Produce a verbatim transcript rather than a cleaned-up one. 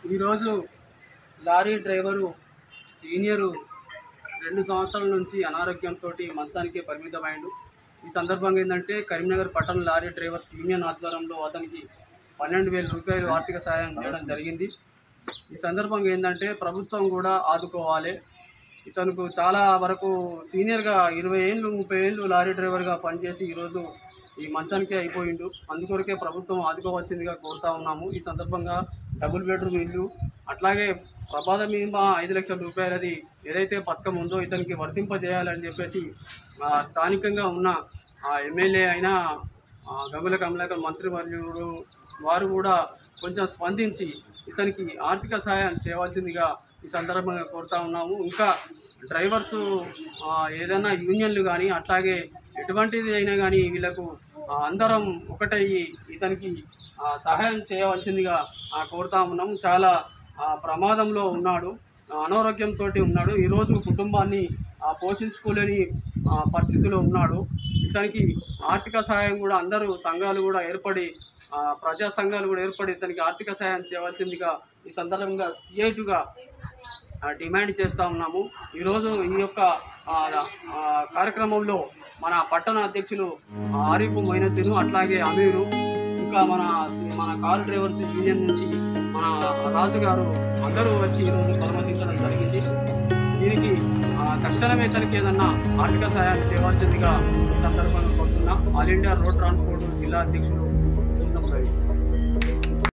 ఈరోజు lorry driver senior రెండు సంవత్సరాల నుంచి అనారోగ్యంతో మంచానికే పరిమితమైండు. ఈ సందర్భంగా ఏంటంటే కరీంనగర్ పట్టణ లారీ డ్రైవర్స్ యూనియన్ ఆధ్వర్యంలో అతనికి పన్నెండు వేల రూపాయలు ఆర్థిక సహాయం చేయడం జరిగింది. ఈ సందర్భంగా ఏంటంటే ప్రభుత్వం కూడా ఆదుకోవాలి. ఇతనుకు చాలా వరకు సీనియర్గా ఇరవై ఏళ్ళు ముప్పై ఏళ్ళు లారీ డ్రైవర్గా పనిచేసి ఈరోజు ఈ మంచానికే అయిపోయిండు. అందుకొరకే ప్రభుత్వం ఆదుకోవాల్సిందిగా కోరుతా ఉన్నాము. ఈ సందర్భంగా డబుల్ బెడ్రూమ్ ఇల్లు అట్లాగే ప్రమాద బీమా ఐదు లక్షల రూపాయలది ఏదైతే పథకం ఉందో ఇతనికి వర్తింపజేయాలని చెప్పేసి స్థానికంగా ఉన్న ఎమ్మెల్యే అయిన గంగుల కమలాకర్ మంత్రివర్యుడు వారు కూడా కొంచెం స్పందించి ఇతనికి ఆర్థిక సహాయం చేయవలసిందిగా ఈ సందర్భంగా కోరుతా ఉన్నాము. ఇంకా డ్రైవర్సు ఏదైనా యూనియన్లు కానీ అట్లాగే ఎటువంటిది అయినా కానీ వీళ్ళకు అందరం ఒకటయ్యి ఇతనికి సహాయం చేయవలసిందిగా కోరుతా ఉన్నాము. చాలా ప్రమాదంలో ఉన్నాడు, అనారోగ్యంతో ఉన్నాడు. ఈరోజు కుటుంబాన్ని పోషించుకోలేని పరిస్థితిలో ఉన్నాడు. ఇతనికి ఆర్థిక సహాయం కూడా అందరూ సంఘాలు కూడా ఏర్పడి ప్రజా సంఘాలు కూడా ఏర్పడి ఇతనికి ఆర్థిక సహాయం చేయవలసిందిగా ఈ సందర్భంగా సిఐటుగా డిమాండ్ చేస్తూ ఉన్నాము. ఈరోజు ఈ యొక్క కార్యక్రమంలో మన పట్టణ అధ్యక్షులు ఆరిఫ్ మొయినుద్దీన్ అట్లాగే అమీరు ఇంకా మన మన కారు డ్రైవర్స్ యూనియన్ నుంచి మన రాజు గారు అందరూ వచ్చి ఈరోజు పరామర్శించడం జరిగింది. దీనికి తక్షణమే ఇతనికి ఏదన్నా ఆర్థిక సహాయాన్ని చేయవలసిందిగా ఈ సందర్భంగా కోరుతున్నా. ఆల్ ఇండియా రోడ్ ట్రాన్స్పోర్ట్ జిల్లా అధ్యక్షులు